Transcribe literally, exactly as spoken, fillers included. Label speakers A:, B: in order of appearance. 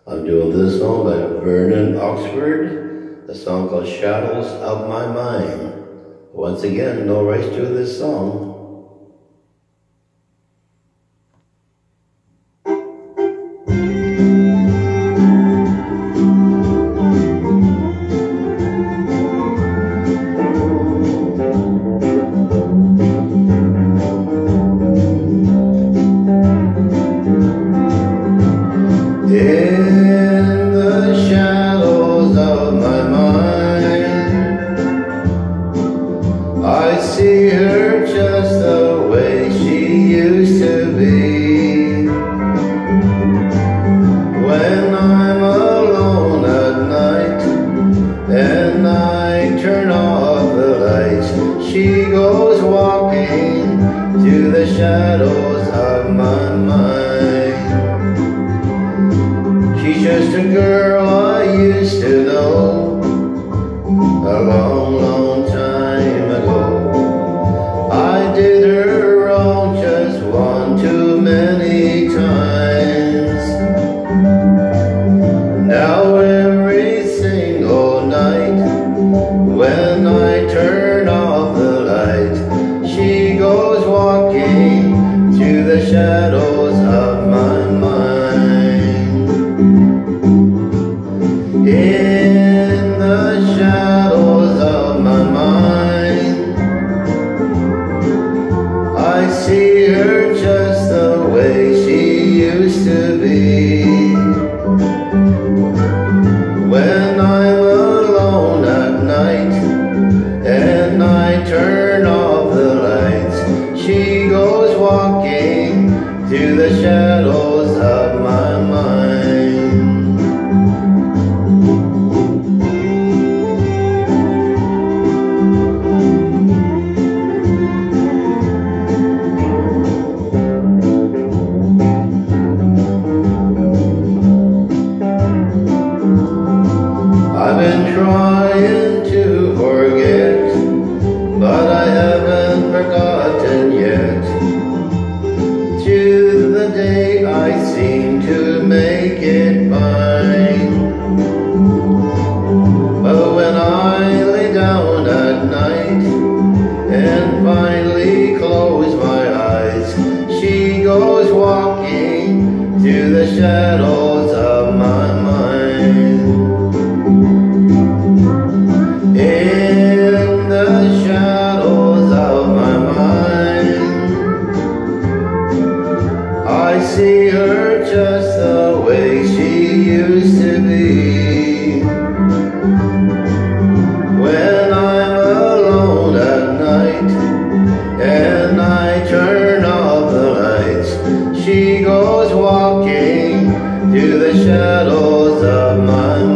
A: I'm doing this song by Vernon Oxford, a song called Shadows of My Mind. Once again, no rights to this song. In the shadows of my mind, I see her just the way she used to be. When I'm alone at night and I turn off the lights, she goes walking to the shadows of my mind. She's just a girl I used to know a long, long time ago. I did her wrong just one too many times. Now every single night when I turn off the light, she goes walking to the shadows of my mind. In the shadows of my mind, I see her just the way she used to be. When I'm alone at night and I turn off the lights, she goes walking to the shadows of my mind. I've been trying to forget, but I haven't forgotten yet. To the day I seem to make it fine. But when I lay down at night and finally close my eyes, she goes walking to the shadows of my mind. In the shadows of my mind, I see her just the way she used to be. When I'm alone at night and I turn off the lights, she goes walking to the shadows of my mind.